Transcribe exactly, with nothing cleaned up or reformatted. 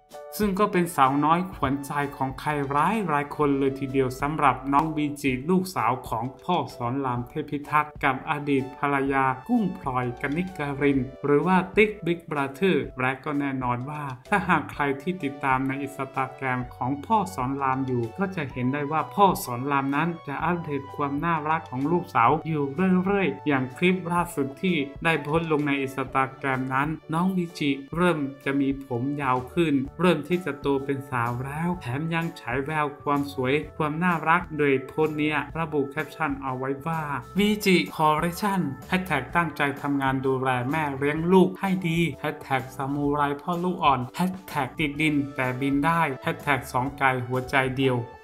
ซึ่งก็เป็นสาวน้อยขวัญใจของใครร้ายหลายคนเลยทีเดียวสำหรับน้องวีจิลูกสาวของพ่อสอนรามเทพิทักษ์กับอดีตภรรยากุ้งพลอยกนิกการินหรือว่าติ๊กบิ๊กบราเธอร์และก็แน่นอนว่าถ้าหากใครที่ติดตามในอินสตาแกรมของพ่อสอนรามอยู่ก็จะเห็นได้ว่าพ่อสอนรามนั้นจะอัปเดตความน่ารักของลูกสาวอยู่เรื่อยๆอย่างคลิปล่าสุดที่ได้โพสต์ลงในอินสตาแกรมนั้นน้องวีจิเริ่มจะมีผมยาวขึ้นเริ่มที่จะโตเป็นสาวแล้วแถมยังฉายแววความสวยความน่ารักโดยโพสต์นี้ระบุแคปชั่นเอาไว้ว่าวีจิคอร์เรชั่นแฮชแท็กตั้งใจทำงานดูแลแม่เลี้ยงลูกให้ดีแฮชแท็กซามูไรพ่อลูกอ่อนแฮชแท็กติดดินแต่บินได้แฮชแท็กสองกายหัวใจเดียว